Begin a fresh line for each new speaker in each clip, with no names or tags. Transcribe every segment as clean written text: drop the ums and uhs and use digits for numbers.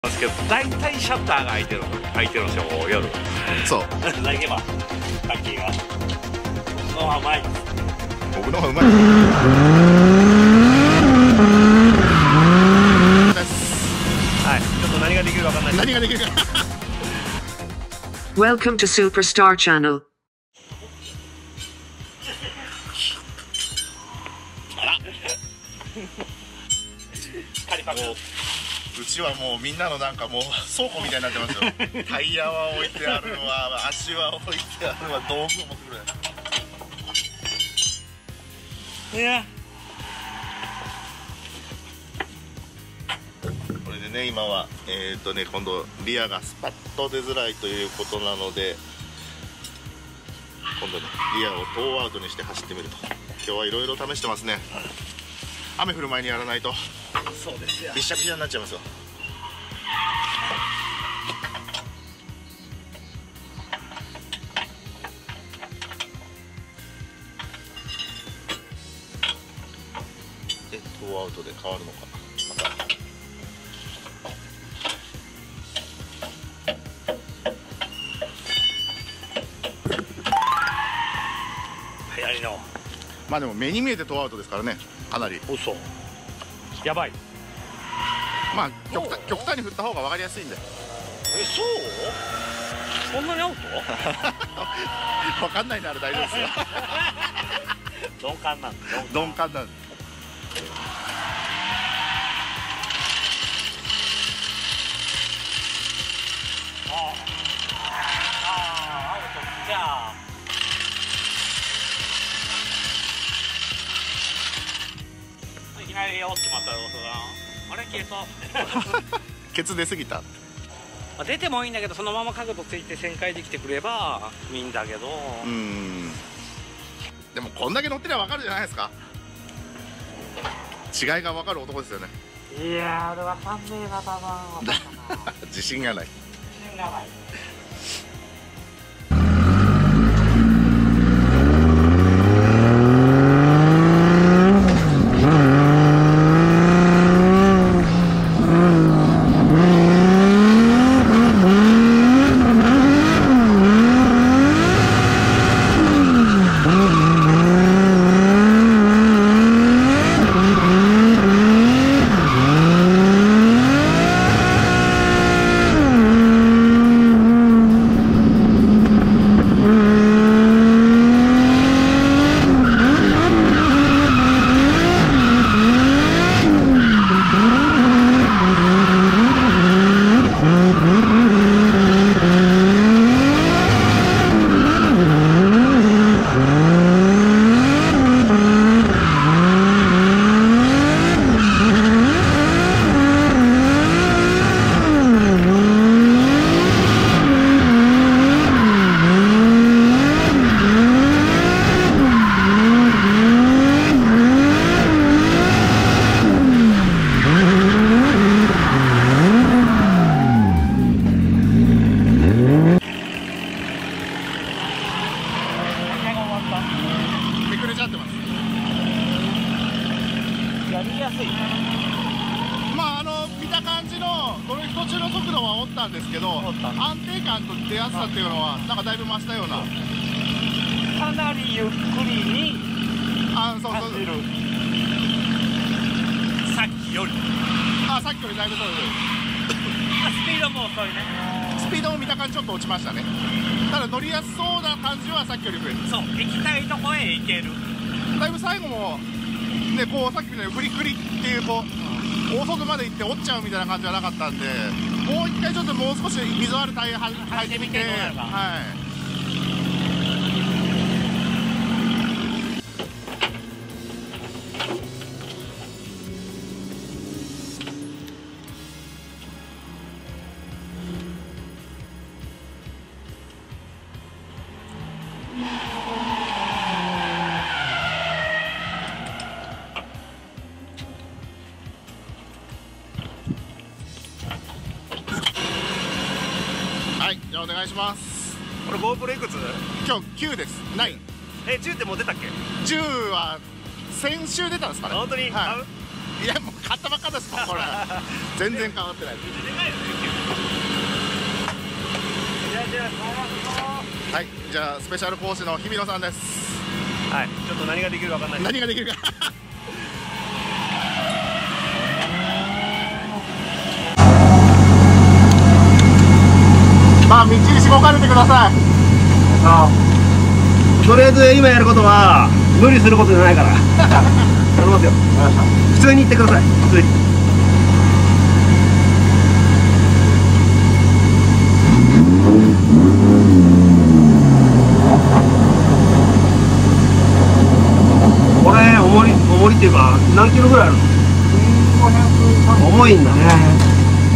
ですけど、大体シャッターが開いてるんですよ、夜。
そう
投げばカッキーがのはうまい。
僕の方がうまいです。
はい、ちょっと何ができるか分かんない。
何ができるか
Welcome to Superstar Channel。
うちはもうみんなのなんかもう倉庫みたいになってますよ。タイヤは置いてあるわ、足は置いてあるわ、道具を持ってくれ。
いや、
これでね、今は今度リアがスパッと出づらいということなので、今度ねリアをトーアウトにして走ってみると。今日はいろいろ試してますね。雨降る前にやらないと
そうですよ。
びっしゃびしゃになっちゃいますよ。でトーアウトで変わるのかな。また
流行りの。
まあでも目に見えてトーアウトですからね、かなり。
嘘。やばい。
まあ極端に振った方が分かりやすいんで。
え、そう？そんなにアウト？
分かんないなら大丈夫ですよ。
鈍感なんだ。
鈍感なんで。
アウト。じゃあいきなり落ちまったよ。あれ消えた。
ケツ出過ぎた。
出てもいいんだけど、そのまま角度ついて旋回できてくればいいんだけど。
でもこんだけ乗ってりゃ分かるじゃないですか。違いが分かる男ですよね。
いやー、俺分かんねえな、多分。
自信がない。
自信がない。やりやすい。
まあ見た感じのドリフト中の速度はおったんですけど、安定感と出やすさっていうのはなんかだいぶ増したような。
かなりゆっくりに
そう
走る。さっきより。
さっきよりだいぶそうです。
スピードも遅いね。
スピードも見た感じちょっと落ちましたね。ただ乗りやすそうな感じはさっきより増える。
そう、行きたいとこへ行ける。
だいぶ最後もね、こうさっきみたいにフリフリっていうこう大外まで行って折っちゃうみたいな感じはなかったんで、もう一回ちょっともう少し溝あるタイヤ履いてみて、はい。はい、じゃあお願いします。
これ GoPro いくつ？
今日9です。9。
10ってもう出たっけ？
10は先週出たんですかね。
本当に？
はい。 いやもう買ったばっかですもんこれ全然変わってないです。はい、じゃあスペシャル講師の日比野さんです。
はい、ちょっと何ができるか分かんない。
何ができるかまあみっちりしごかれてください。
とりあえず今やることは無理することじゃないから頼みますよ。普通に言ってください。普通に。これ重りっていうか何キロぐらいあるの？重いんだね。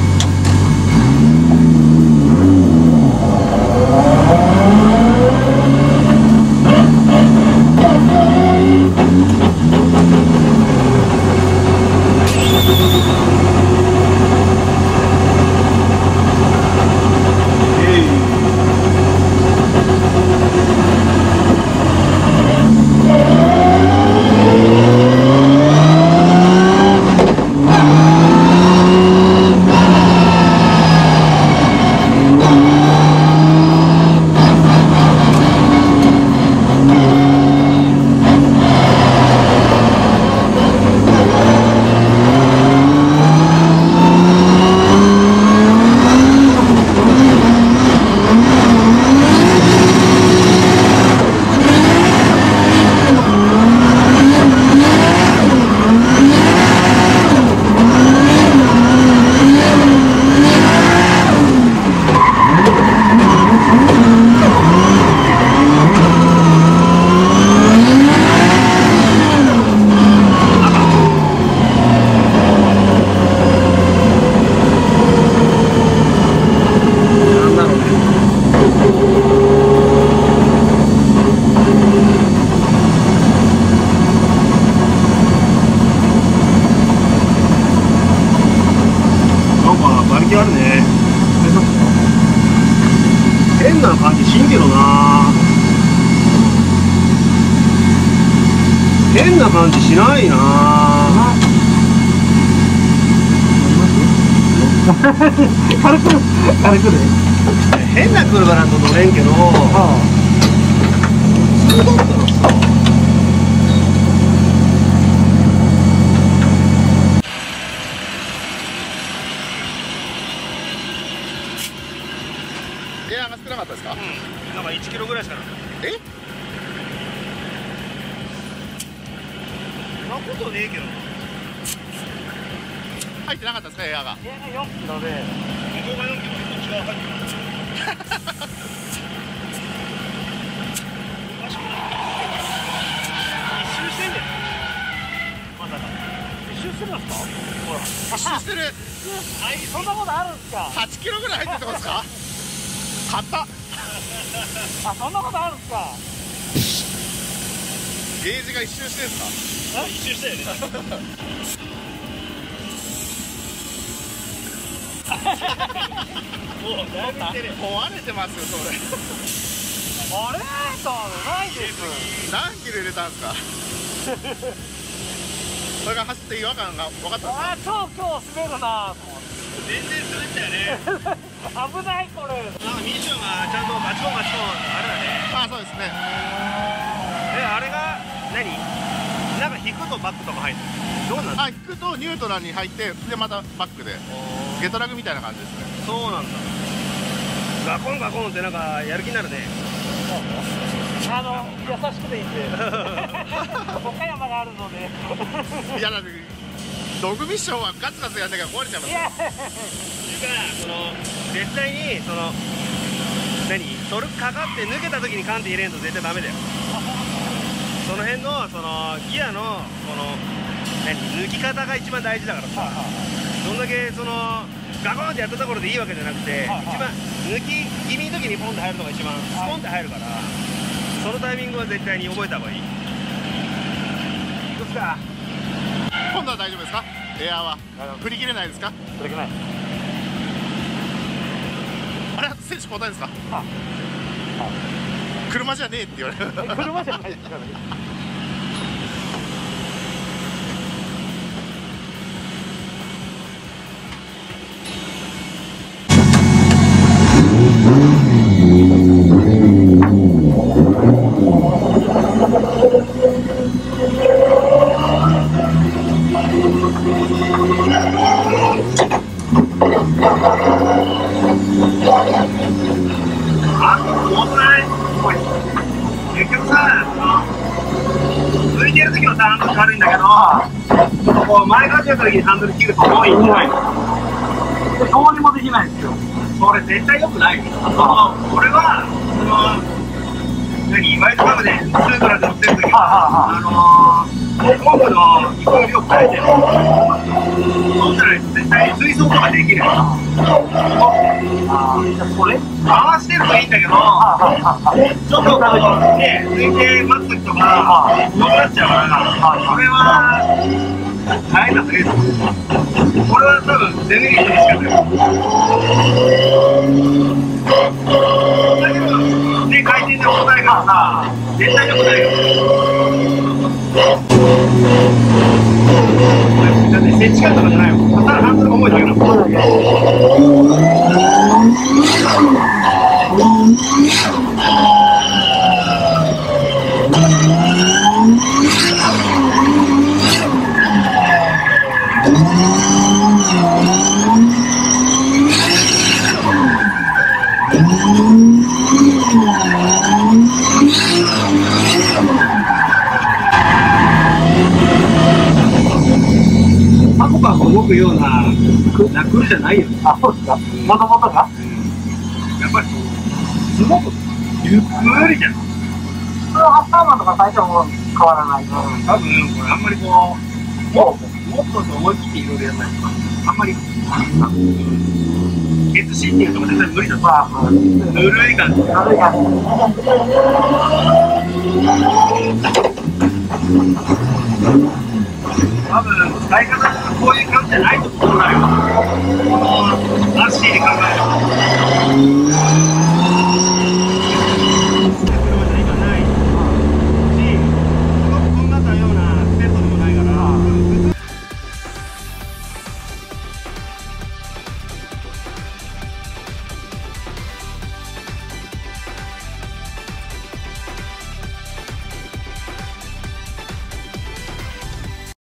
あるね。変な感じしんけどな。変な感じしないな。軽くで変な車なんと乗れんけど、普通だったらさ。
エアが少なかったですか？
なんか1キロぐらいしかなかった。
え？
そんなことねえけどな。
入ってなかったですかエアが？
エアが4キロで、向こうが4キロでこっち側入ってる。おかしくない？一周してんだよ。まさか。一周してるんですか？ほら。
一周してる。
そんなことあるんですか
8キロぐらい入ってるってことですか？買った。
あ、そんなことあるんですか。
ゲージが一周してるんですか？
一周したよね。もうだいぶいってる。
壊れてますよそれ。
あれそうないです。
何キロ入れたんですか？それが走って違和感が分かったんですか？
あ、今日滑るなと思って。全然滑ったよね。危ないこれ。なんかミッションがちゃんとガチコンあれだね。
あ、そうですね。
あれが何？なんか引くとバックとか入る。どうなんですか？
あ、引くとニュートラルに入ってでまたバックでゲトラグみたいな感じですね。
そうなんだ。ガコンガコンってなんかやる気になるね。優しくていいんで。岡山があるので。
いやだってドッグミッションはガツガツやんなきゃ壊れちゃいますよ。
その絶対にそのトルクかかって抜けた時にカンって入れんと絶対ダメだよ。その辺のそのギアのこの抜き方が一番大事だからさ。どんだけそのガコンってやったところでいいわけじゃなくて、一番抜き気味の時にポンって入るのが一番スポンって入るから、そのタイミングは絶対に覚えた方がいい。いくつか。
今度は大丈夫ですか？エアは振り切れないですか？
振り切れない。
あれ選手交代ですか？車じゃねえって言われる。
車じゃないですからね。 重くない？結局さ、抜いてる時のハンドル軽いんだけど、こう前から出た時にハンドル切ると重いんじゃないの？どうにもできないんですよ。それ絶対良くないよ。俺はワイドカムでスープラで乗ってる時はポンプの行く量を変えてる。そうじゃないと絶対水槽とかできる。これ回してるといいんだけど、ちょっとね、抜いて待つ時とか重くなっちゃうから、それは大変だと言う。これは多分デメリットにしかない。だけどね、回転で重たいからさ、絶対良くないよ。だって設置感とかじゃないもん。ただハンドルが重いだけだもん。パコパコ動くような車じゃないよね。あ、そうですか。もともとが。やっぱりすごくゆっくりじゃん。それはハッサーマンとか最初も変わらない。多分これあんまりこうもっと思い切っていろいろやらないとあんまりSC っていうとこ絶対無理だと。ぬるい感じ。多分使い方がこういう感じじゃないと思うなよ。ラッシーで考える。